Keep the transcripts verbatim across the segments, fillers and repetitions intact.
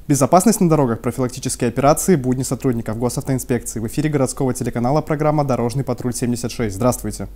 Безопасность на дорогах, профилактические операции, будни сотрудников госавтоинспекции. В эфире городского телеканала программа «Дорожный патруль семьдесят шесть». Здравствуйте!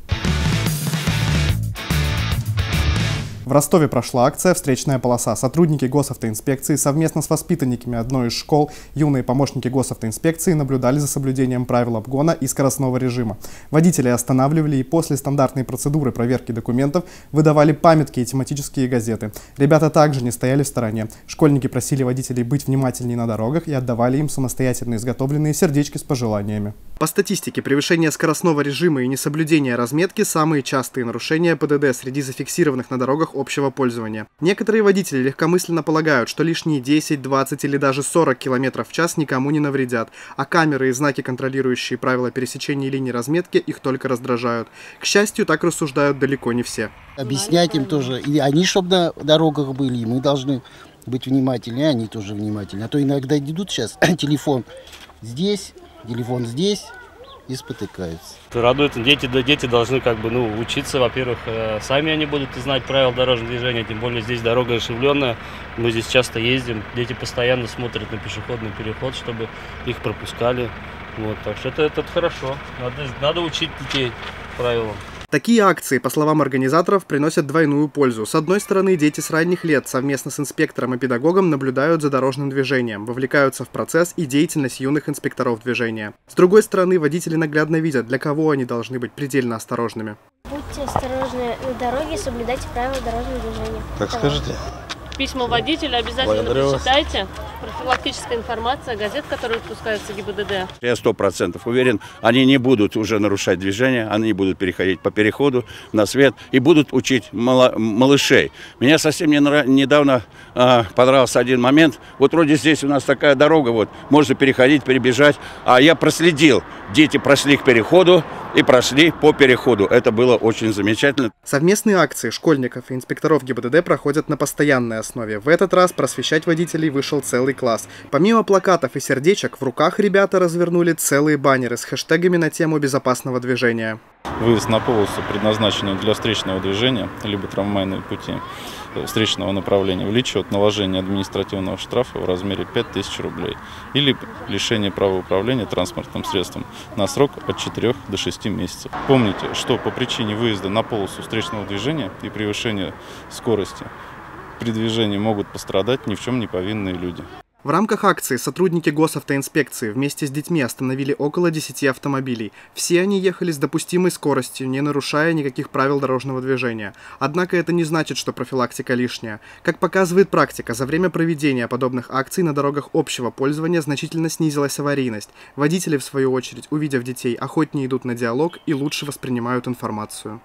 В Ростове прошла акция «Встречная полоса». Сотрудники госавтоинспекции совместно с воспитанниками одной из школ, юные помощники госавтоинспекции наблюдали за соблюдением правил обгона и скоростного режима. Водителей останавливали и после стандартной процедуры проверки документов выдавали памятки и тематические газеты. Ребята также не стояли в стороне. Школьники просили водителей быть внимательнее на дорогах и отдавали им самостоятельно изготовленные сердечки с пожеланиями. По статистике, превышение скоростного режима и несоблюдение разметки – самые частые нарушения ПДД среди зафиксированных на дорогах общего пользования. Некоторые водители легкомысленно полагают, что лишние десять, двадцать или даже сорок километров в час никому не навредят, а камеры и знаки, контролирующие правила пересечения линии разметки, их только раздражают. К счастью, так рассуждают далеко не все. Объяснять им тоже, и они, чтобы на дорогах были, и мы должны быть внимательны, они тоже внимательны. А то иногда идут сейчас, телефон здесь, телефон здесь, и спотыкаются. Радует, дети, да, дети должны как бы, ну, учиться, во-первых, сами они будут знать правила дорожного движения, тем более здесь дорога оживленная, мы здесь часто ездим, дети постоянно смотрят на пешеходный переход, чтобы их пропускали, вот, так что это, это хорошо, надо, надо учить детей правилам. Такие акции, по словам организаторов, приносят двойную пользу. С одной стороны, дети с ранних лет совместно с инспектором и педагогом наблюдают за дорожным движением, вовлекаются в процесс и деятельность юных инспекторов движения. С другой стороны, водители наглядно видят, для кого они должны быть предельно осторожными. Будьте осторожны на дороге, соблюдайте правила дорожного движения. Так скажите. Письма водителя обязательно прочитайте. Профилактическая информация, газет, которые выпускаются ГИБДД. Я сто процентов уверен, они не будут уже нарушать движение, они не будут переходить по переходу на свет и будут учить малышей. Меня совсем недавно э, понравился один момент. Вот вроде здесь у нас такая дорога, вот можно переходить, перебежать, а я проследил. Дети прошли к переходу и прошли по переходу. Это было очень замечательно. Совместные акции школьников и инспекторов ГИБДД проходят на постоянной основе. В этот раз просвещать водителей вышел целый класс. Помимо плакатов и сердечек, в руках ребята развернули целые баннеры с хэштегами на тему безопасного движения. Выезд на полосу, предназначенную для встречного движения, либо трамвайные пути встречного направления, влечет наложение административного штрафа в размере пять тысяч рублей или лишение права управления транспортным средством на срок от четырёх до шести месяцев. Помните, что по причине выезда на полосу встречного движения и превышения скорости при движении могут пострадать ни в чем не повинные люди. В рамках акции сотрудники госавтоинспекции вместе с детьми остановили около десяти автомобилей. Все они ехали с допустимой скоростью, не нарушая никаких правил дорожного движения. Однако это не значит, что профилактика лишняя. Как показывает практика, за время проведения подобных акций на дорогах общего пользования значительно снизилась аварийность. Водители, в свою очередь, увидев детей, охотнее идут на диалог и лучше воспринимают информацию.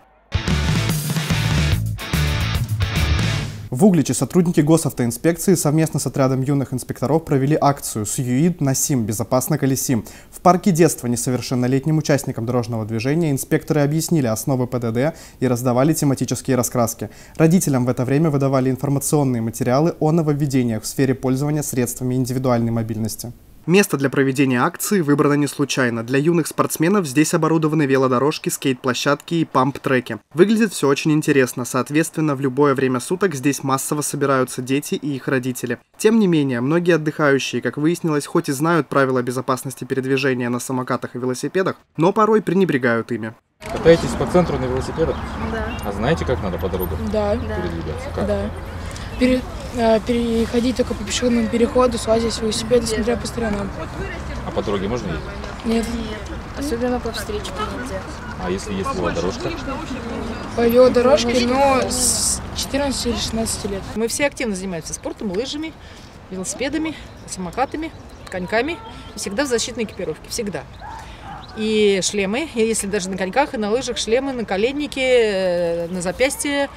В Угличе сотрудники госавтоинспекции совместно с отрядом юных инспекторов провели акцию «Сьюид на Сим. Безопасно колесим». В парке детства несовершеннолетним участникам дорожного движения инспекторы объяснили основы ПДД и раздавали тематические раскраски. Родителям в это время выдавали информационные материалы о нововведениях в сфере пользования средствами индивидуальной мобильности. Место для проведения акции выбрано не случайно. Для юных спортсменов здесь оборудованы велодорожки, скейт-площадки и памп-треки. Выглядит все очень интересно. Соответственно, в любое время суток здесь массово собираются дети и их родители. Тем не менее, многие отдыхающие, как выяснилось, хоть и знают правила безопасности передвижения на самокатах и велосипедах, но порой пренебрегают ими. Катаетесь по центру на велосипедах? Да. А знаете, как надо по дорогам да. передвигаться? Как? Да. Пере, э, переходить только по пешеходному переходу, слазить с велосипеда, смотря по сторонам. А по дороге можно ездить? Нет. Нет. Особенно по встречке нельзя. А если есть велодорожка? По велодорожке, но с четырнадцати или шестнадцати лет. Мы все активно занимаемся спортом, лыжами, велосипедами, самокатами, коньками. Всегда в защитной экипировке, всегда. И шлемы, и если даже на коньках и на лыжах, шлемы, наколенники, на запястье.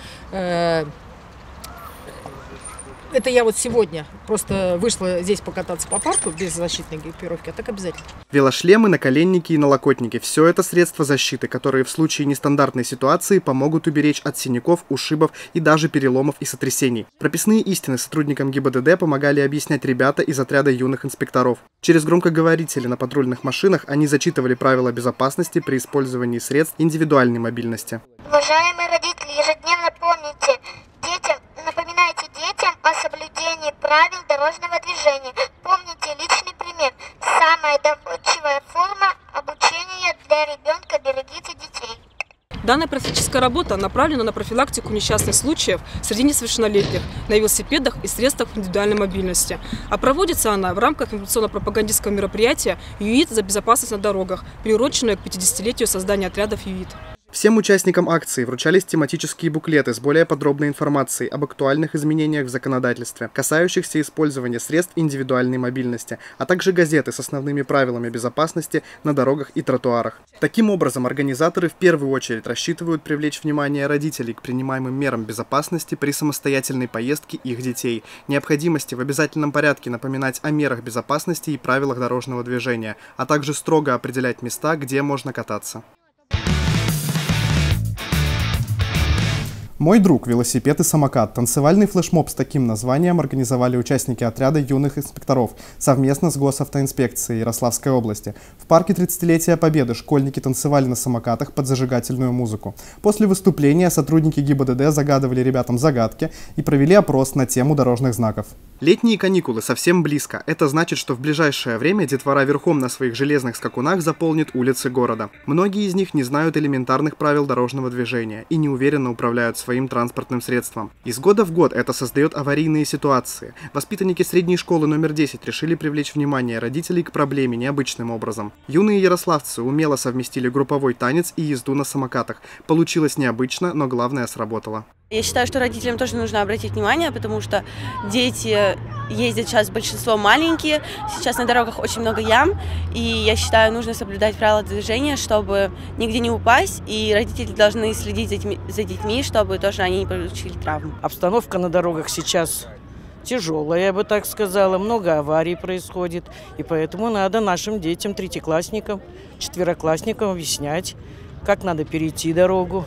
Это я вот сегодня просто вышла здесь покататься по парку без защитной экипировки, а так обязательно. Велошлемы, наколенники и налокотники – все это средства защиты, которые в случае нестандартной ситуации помогут уберечь от синяков, ушибов и даже переломов и сотрясений. Прописные истины сотрудникам ГИБДД помогали объяснять ребята из отряда юных инспекторов. Через громкоговорители на патрульных машинах они зачитывали правила безопасности при использовании средств индивидуальной мобильности. Уважаемые родители, ежедневно помните, детям, напоминайте детям о соблюдении правил дорожного движения. Помните личный пример. Самая доходчивая форма обучения для ребенка. Берегите детей. Данная практическая работа направлена на профилактику несчастных случаев среди несовершеннолетних на велосипедах и средствах индивидуальной мобильности. А проводится она в рамках информационно-пропагандистского мероприятия «ЮИТ за безопасность на дорогах», приуроченное к пятидесятилетию создания отрядов ЮИТ. Всем участникам акции вручались тематические буклеты с более подробной информацией об актуальных изменениях в законодательстве, касающихся использования средств индивидуальной мобильности, а также газеты с основными правилами безопасности на дорогах и тротуарах. Таким образом, организаторы в первую очередь рассчитывают привлечь внимание родителей к принимаемым мерам безопасности при самостоятельной поездке их детей, необходимости в обязательном порядке напоминать о мерах безопасности и правилах дорожного движения, а также строго определять места, где можно кататься. «Мой друг. Велосипед и самокат». Танцевальный флешмоб с таким названием организовали участники отряда юных инспекторов совместно с Госавтоинспекцией Ярославской области. В парке тридцатилетия Победы школьники танцевали на самокатах под зажигательную музыку. После выступления сотрудники ГИБДД загадывали ребятам загадки и провели опрос на тему дорожных знаков. Летние каникулы совсем близко. Это значит, что в ближайшее время детвора верхом на своих железных скакунах заполнит улицы города. Многие из них не знают элементарных правил дорожного движения и неуверенно управляют своим транспортным средством. Из года в год это создает аварийные ситуации. Воспитанники средней школы номер десять решили привлечь внимание родителей к проблеме необычным образом. Юные ярославцы умело совместили групповой танец и езду на самокатах. Получилось необычно, но главное сработало. Я считаю, что родителям тоже нужно обратить внимание, потому что дети ездят сейчас, большинство маленькие, сейчас на дорогах очень много ям, и я считаю, нужно соблюдать правила движения, чтобы нигде не упасть, и родители должны следить за детьми, за детьми, чтобы тоже они не получили травму. Обстановка на дорогах сейчас тяжелая, я бы так сказала, много аварий происходит, и поэтому надо нашим детям, третьеклассникам, четвероклассникам объяснять, как надо перейти дорогу,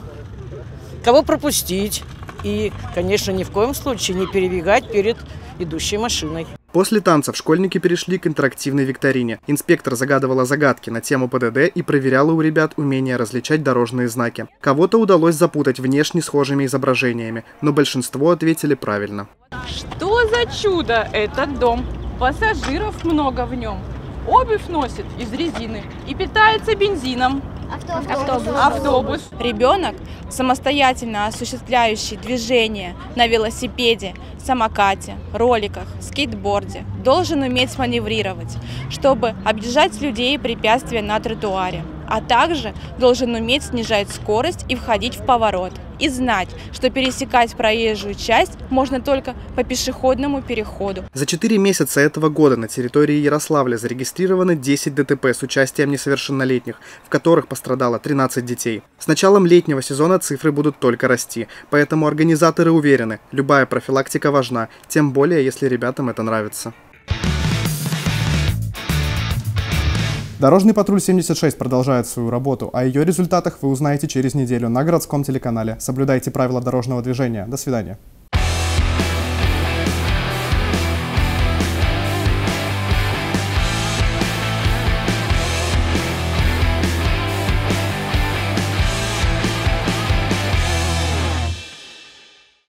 кого пропустить. И, конечно, ни в коем случае не перебегать перед идущей машиной. После танцев школьники перешли к интерактивной викторине. Инспектор загадывала загадки на тему ПДД и проверяла у ребят умение различать дорожные знаки. Кого-то удалось запутать внешне схожими изображениями, но большинство ответили правильно. Что за чудо этот дом? Пассажиров много в нем. Обувь носит из резины и питается бензином. Автобус. Автобус. Ребенок, самостоятельно осуществляющий движение на велосипеде, самокате, роликах, скейтборде, должен уметь маневрировать, чтобы объезжать людей и препятствия на тротуаре, а также должен уметь снижать скорость и входить в поворот, и знать, что пересекать проезжую часть можно только по пешеходному переходу. За четыре месяца этого года на территории Ярославля зарегистрировано десять ДТП с участием несовершеннолетних, в которых пострадало тринадцать детей. С началом летнего сезона цифры будут только расти, поэтому организаторы уверены, любая профилактика важна, тем более, если ребятам это нравится. Дорожный патруль семьдесят шесть продолжает свою работу. О ее результатах вы узнаете через неделю на городском телеканале. Соблюдайте правила дорожного движения. До свидания.